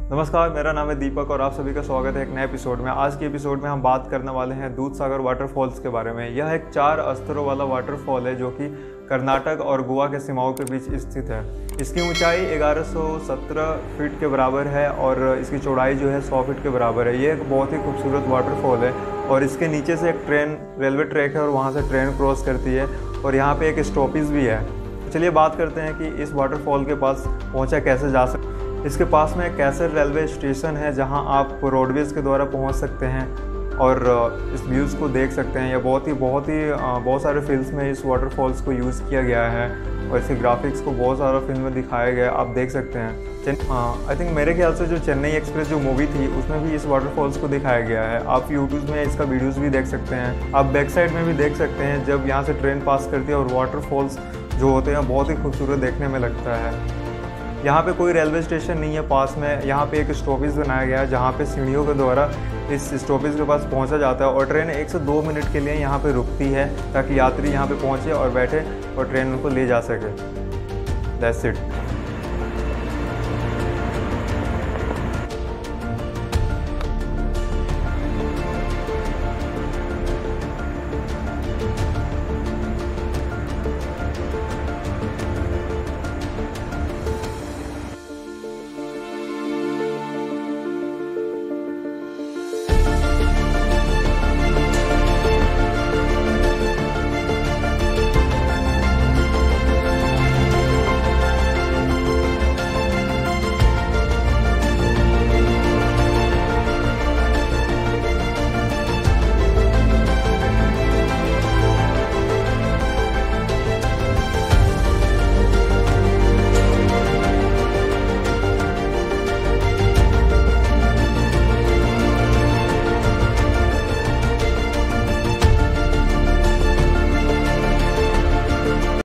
नमस्कार, मेरा नाम है दीपक और आप सभी का स्वागत है एक नए एपिसोड में। आज के एपिसोड में हम बात करने वाले हैं दूधसागर वाटरफॉल्स के बारे में। यह एक 4 स्तरों वाला वाटरफॉल है जो कि कर्नाटक और गोवा के सीमाओं के बीच स्थित है। इसकी ऊंचाई 1117 फीट के बराबर है और इसकी चौड़ाई जो है 100 फीट के बराबर है। ये एक बहुत ही खूबसूरत वाटरफॉल है और इसके नीचे से एक रेलवे ट्रैक है और वहाँ से ट्रेन क्रॉस करती है और यहाँ पे एक स्टॉपेज भी है। चलिए बात करते हैं कि इस वाटरफॉल के पास पहुँचा कैसे जा सकते। इसके पास में कैसर रेलवे स्टेशन है जहां आप रोडवेज़ के द्वारा पहुंच सकते हैं और इस व्यूज़ को देख सकते हैं। यह बहुत सारे फिल्म्स में इस वाटरफॉल्स को यूज़ किया गया है और इसके ग्राफिक्स को बहुत सारा फिल्म में दिखाया गया है, आप देख सकते हैं। आई थिंक मेरे ख्याल से जो चेन्नई एक्सप्रेस जो मूवी थी उसमें भी इस वाटरफॉल्स को दिखाया गया है। आप यूट्यूब में इसका वीडियोज़ भी देख सकते हैं। आप बैक साइड में भी देख सकते हैं जब यहाँ से ट्रेन पास करती है और वाटरफॉल्स जो होते हैं बहुत ही खूबसूरत देखने में लगता है। यहाँ पे कोई रेलवे स्टेशन नहीं है पास में। यहाँ पे एक स्टॉपेज बनाया गया है जहाँ पे सीढ़ियों के द्वारा इस स्टॉपेज के पास पहुँचा जाता है और ट्रेन 1 से 2 मिनट के लिए यहाँ पे रुकती है ताकि यात्री यहाँ पे पहुँचे और बैठे और ट्रेन उनको ले जा सके। That's it.